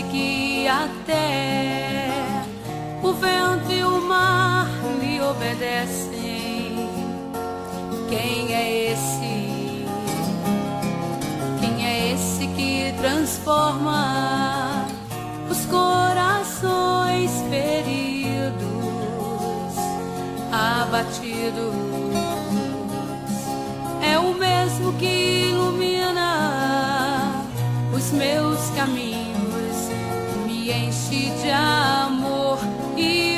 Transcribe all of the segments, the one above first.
que até o vento e o mar lhe obedecem. Quem é esse? Quem é esse que transforma os corações feridos, abatidos? É o mesmo que ilumina os meus caminhos, me enche de amor e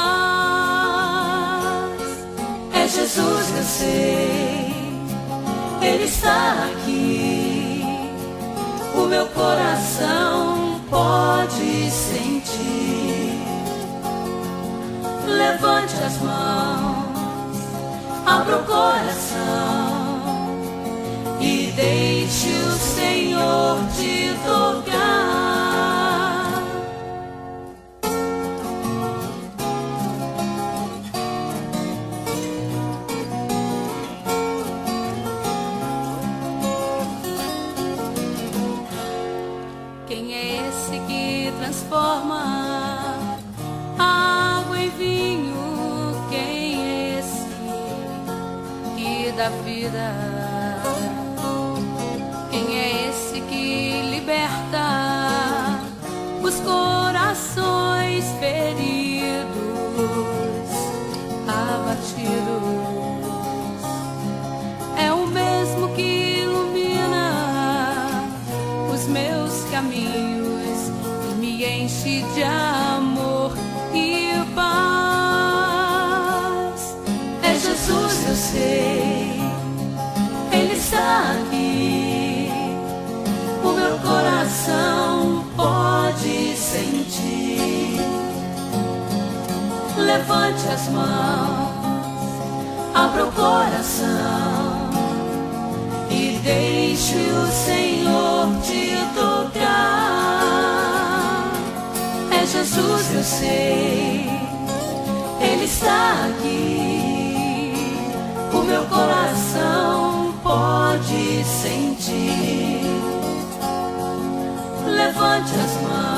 paz. É Jesus, eu sei, Ele está aqui. O meu coração pode sentir. Levante as mãos, abra o coração e deixe o Senhor te tocar. Quem é esse que transforma a água em vinho? Quem é esse que dá vida? Quem é esse que liberta os corações feridos, abatidos? É o mesmo que ilumina os meus caminhos e me enche de amor e paz. É Jesus, eu sei, Ele está aqui. O meu coração pode sentir. Levante as mãos, abra o coração e deixe o Senhor te tocar. É Jesus, eu sei, Ele está aqui. O meu coração pode sentir. Levante as mãos,